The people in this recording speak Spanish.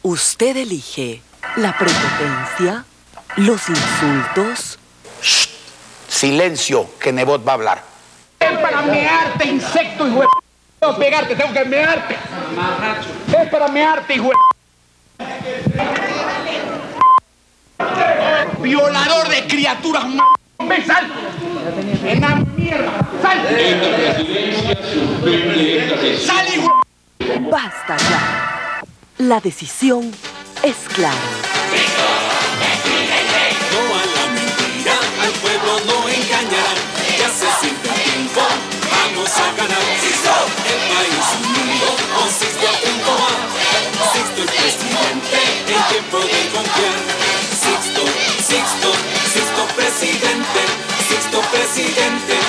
Usted elige la prepotencia, los insultos. ¡Shh! Silencio, que Nebot va a hablar. Es para mearte, insecto, hijo de... Tengo que pegarte, tengo que mearte. Es para mearte, hijo de... Violador de criaturas humanas. ¡Ve, sal! ¡Ena mierda! ¡Sal! ¡Sal, hijo de... Basta ya. La decisión es clara. No a la mentira, al pueblo no engañarán. Ya se siente el tiempo, vamos a ganar. Sixto, el país unido, con Sixto a triunfar. Sixto el presidente, en tiempo de confiar. Sixto, Sixto, Sixto presidente, Sixto presidente.